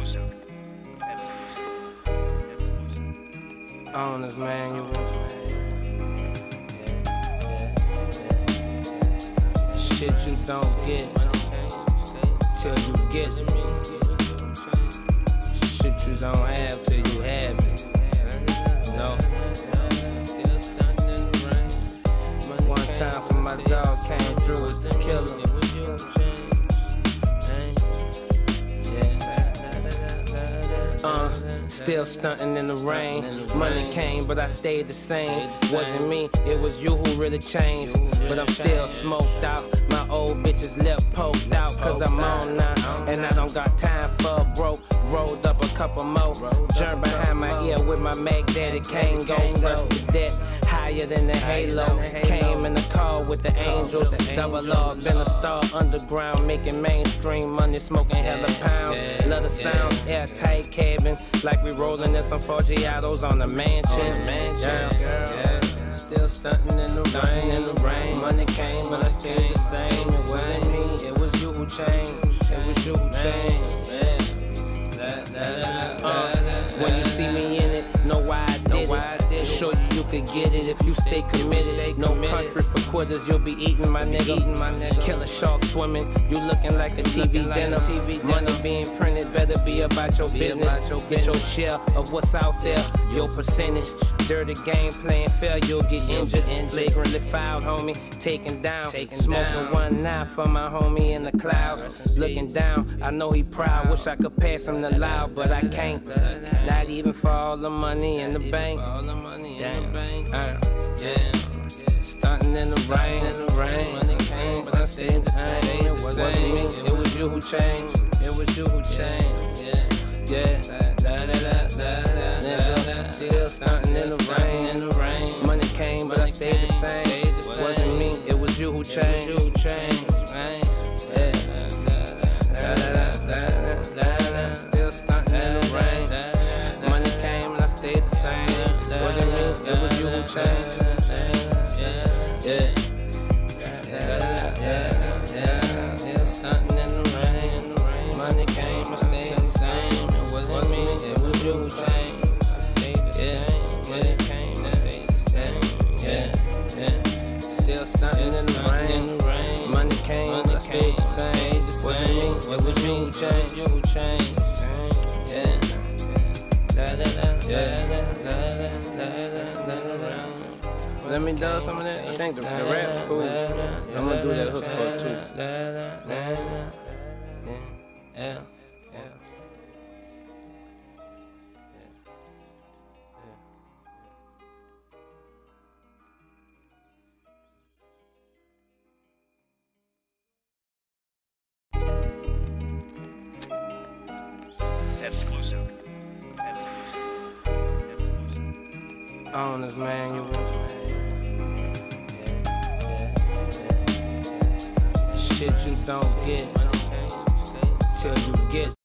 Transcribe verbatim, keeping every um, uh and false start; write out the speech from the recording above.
Owner's manual. Shit you don't get till you get it. Shit you don't have till you have it. You know? One time for my dog came through as the killer. Uh, still stunting in the rain. Money came, but I stayed the same. Wasn't me, it was you who really changed. But I'm still smoked out. My old bitch's lip poked out. Cause I'm on now, and I don't got time for a broke. Rolled up a couple more. Jerk behind my ear with my Mac Daddy Kane. Go fresh to death, higher than the halo. Came in the car with the angels. Double R, been a star underground, making mainstream money, smoking hella pounds. Love the sound, airtight cabin, like we rolling in some Forgiatos on the mansion. Yeah, girl, still stunting in the rain. In the rain, money came, but I stayed the same. It wasn't me, it was you who changed. It was you who changed. Uh, when you see me in it, know why I did it. To show you you could get it if you stay committed. No country for quitters, you'll be eating my nigga. Killer shark swimming, you looking like a T V dinner. Money being printed, better be about your business. Get your share of what's out there, your percentage. Dirty game playing fair, you'll get injured. Flagrantly fouled, homie, taken down. Smoking one nine for my homie in the clouds. Looking down, I know he proud. Wish I could pass him the loud, but I can't. Not even for all the money in the bank. Damn, uh, yeah. Stunting in the rain, in the rain. Money came, but I stayed the same. It wasn't me, it was you who changed. It was you who changed. Yeah, nigga, still stunting in the rain, in the rain. Money came, but I stayed the same. It wasn't me, it was you who changed. You who changed, yeah. Still stunting in the rain. Money came, but I stayed the same. It wasn't me, it was you who changed. Yeah, yeah, yeah, yeah. Still stunting in the rain. Money came, I stayed the same. It wasn't me, it was you who changed. I stayed the same. Money came, I stayed the same. Yeah, yeah. Still stunting in the rain. Money came, I stayed the same. It wasn't me, it was you who changed. You who changed. Yeah. Let me do some of that. I think the, the rap's cool. I'm gonna do that hook part too. Yeah, yeah. Exclusive. Owner's manual. Shit you don't get till you get